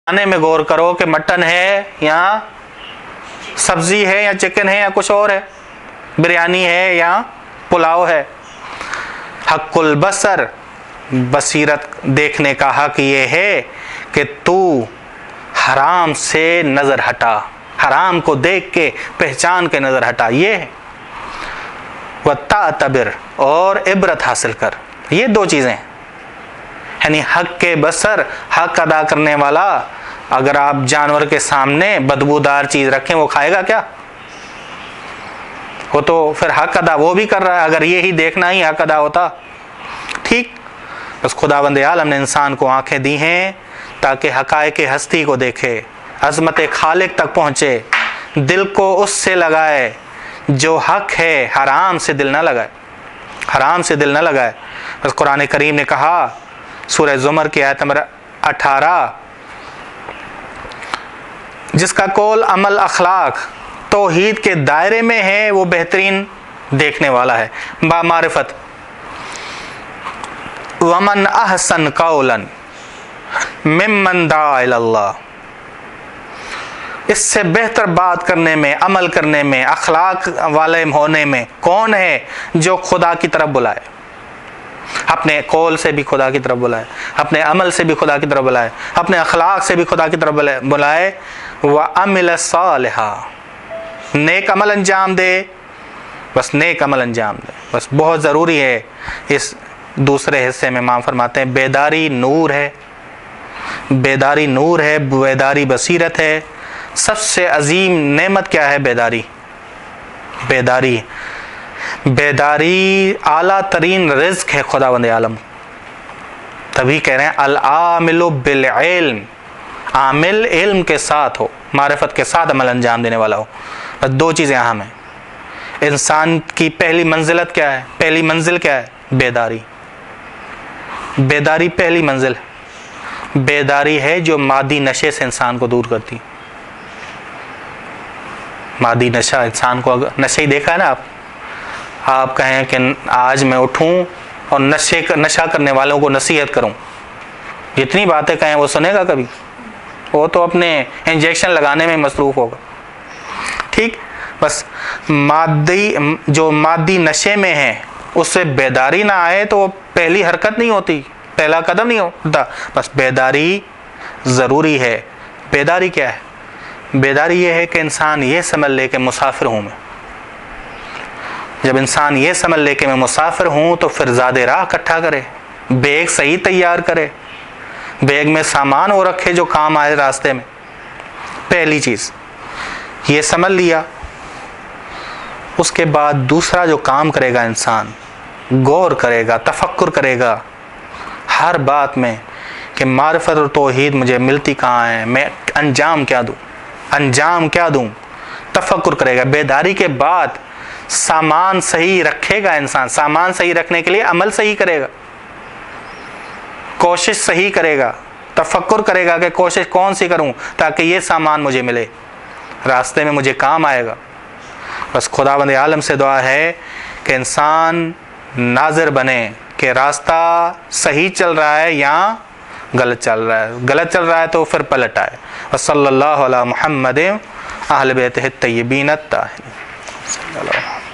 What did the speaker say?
کھانے میں غور کرو کہ مٹن ہے یا سبزی ہے یا چکن ہے یا کچھ اور ہے، بریانی ہے یا پلاؤ ہے۔ حق البصر، بصیرت دیکھنے کا حق یہ ہے کہ تو حرام سے نظر ہٹا، حرام کو دیکھ کے پہچان کے نظر ہٹا، یہ ہے۔ وَتَعْتَبِرْ، اور عبرت حاصل کر، یہ دو چیزیں ہیں۔ یعنی حق کے بصر، حق ادا کرنے والا، اگر آپ جانور کے سامنے بدبودار چیز رکھیں وہ کھائے گا کیا؟ وہ تو پھر حق ادا وہ بھی کر رہا ہے، اگر یہی دیکھنا ہی حق ادا ہوتا، ٹھیک۔ بس خداوند عالم نے انسان کو آنکھیں دی ہیں تاکہ حقائق ہستی کو دیکھے، عظمت خالق تک پہنچے، دل کو اس سے لگائے جو حق ہے، حرام سے دل نہ لگائے، حرام سے دل نہ لگائے۔ بس قرآن کریم نے کہا سورہ زمر کی آیت نمبر 18، جس کا قول عمل اخلاق توحید کے دائرے میں ہے وہ بہترین دیکھنے والا ہے، با معرفت۔ ومن احسن قولا ممن دعا الی اللہ، اس سے بہتر بات کرنے میں، عمل کرنے میں، اخلاق والے ہونے میں کون ہے جو خدا کی طرف بلائے، اپنے قول سے بھی خدا کی طرف بلائے، اپنے عمل سے بھی خدا کی طرف بلائے، اپنے اخلاق سے بھی خدا کی طرف بلائے۔ وَعَمِلَ صَالِحًا، نیک عمل انجام دے، بس نیک عمل انجام دے۔ بس بہت ضروری ہے۔ اس دوسرے حصے میں امام فرماتے ہیں بیداری نور ہے، بیداری نور ہے، بیداری بصیرت ہے۔ سب سے عظیم نعمت کیا ہے؟ بیداری، بیداری، بیداری اعلیٰ ترین رزق ہے خداوند عالم۔ تبھی کہہ رہے ہیں العامل بالعلم، عامل علم کے ساتھ ہو، معرفت کے ساتھ عمل انجام دینے والا ہو۔ بس دو چیزیں اہم ہیں۔ انسان کی پہلی منزلت کیا ہے؟ پہلی منزل کیا ہے؟ بیداری، بیداری پہلی منزل ہے۔ بیداری ہے جو مادی نشے سے انسان کو دور کرتی۔ مادی نشہ انسان کو، نشے ہی دیکھا ہے نا آپ کہیں کہ آج میں اٹھوں اور نشہ کرنے والوں کو نصیحت کروں، جتنی باتیں کہیں وہ سنے گا کبھی؟ وہ تو اپنے انجیکشن لگانے میں مصروف ہوگا، ٹھیک۔ بس جو مادی نشے میں ہے اس سے بیداری نہ آئے تو وہ پہلی حرکت نہیں ہوتی، پہلا قدم نہیں ہوتا۔ بس بیداری ضروری ہے۔ بیداری کیا ہے؟ بیداری یہ ہے کہ انسان یہ سمجھ لے کہ مسافر ہوں میں۔ جب انسان یہ سمجھ لے کہ میں مسافر ہوں تو پھر زاد راہ اکٹھا کرے، بیگ صحیح تیار کرے، بیگ میں سامان وہ رکھے جو کام آئے راستے میں۔ پہلی چیز یہ سمجھ لیا۔ اس کے بعد دوسرا جو کام کرے گا انسان، غور کرے گا، تفکر کرے گا ہر بات میں کہ معرفت اور توحید مجھے ملتی کہاں ہے، میں انجام کیا دوں، انجام کیا دوں، تفکر کرے گا۔ بیداری کے بعد سامان صحیح رکھے گا انسان، سامان صحیح رکھنے کے لیے عمل صحیح کرے گا، کوشش صحیح کرے گا، تفکر کرے گا کہ کوشش کون سی کروں تاکہ یہ سامان مجھے ملے، راستے میں مجھے کام آئے گا۔ بس خداوند عالم سے دعا ہے کہ انسان ناظر بنے کہ راستہ صحیح چل رہا ہے یا غلط چل رہا ہے، غلط چل رہا ہے تو پھر پلٹ آئے۔ وصلی اللہ علی محمد اہل بیتہ الطیبین الطاہرین۔